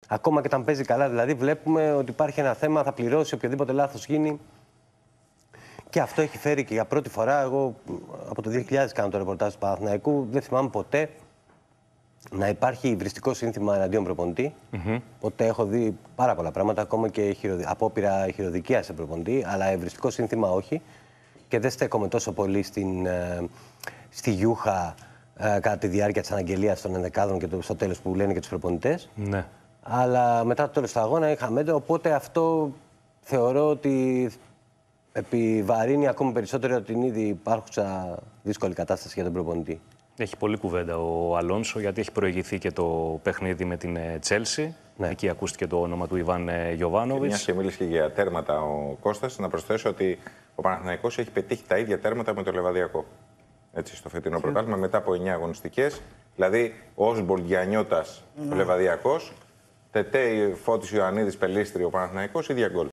Ακόμα και όταν παίζει καλά, δηλαδή βλέπουμε ότι υπάρχει ένα θέμα, θα πληρώσει οποιοδήποτε λάθος γίνει. Και αυτό έχει φέρει και για πρώτη φορά, εγώ από το 2000 κάνω το ρεπορτάζ του Παναθηναϊκού, δεν θυμάμαι ποτέ να υπάρχει υβριστικό σύνθημα εναντίον προπονητή. Οπότε έχω δει πάρα πολλά πράγματα, ακόμα και απόπειρα χειροδικία σε προπονητή, αλλά υβριστικό σύνθημα όχι. Και δεν στέκομαι τόσο πολύ στη γιούχα κατά τη διάρκεια της αναγγελίας των ενδεκάδων και στο τέλος που λένε και τους προπονητές. Ναι. Αλλά μετά το τέλος του αγώνα είχαμε έντο, οπότε αυτό θεωρώ ότι επιβαρύνει ακόμη περισσότερο την ήδη υπάρχουσα δύσκολη κατάσταση για τον προπονητή. Έχει πολλή κουβέντα ο Αλόνσο, γιατί έχει προηγηθεί και το παιχνίδι με την Τσέλσι. Ναι. Εκεί ακούστηκε το όνομα του Ιβάν Γιοβάνοβιτς. Μιας και μίλησε και για τέρματα ο Κώστας, να προσθέσω ότι ο Παναθηναϊκός έχει πετύχει τα ίδια τέρματα με το Λεβαδιακό. Έτσι, στο φετινό πρωτάθλημα, μετά από 9 αγωνιστικές. Δηλαδή, Όσμπολ, Γιαννιώτας, ο Λεβαδιακός, Τετέι, Φώτης, Ιωαννίδης, Πελίστρη, ο Παναθηναϊκός, ίδια γκολ.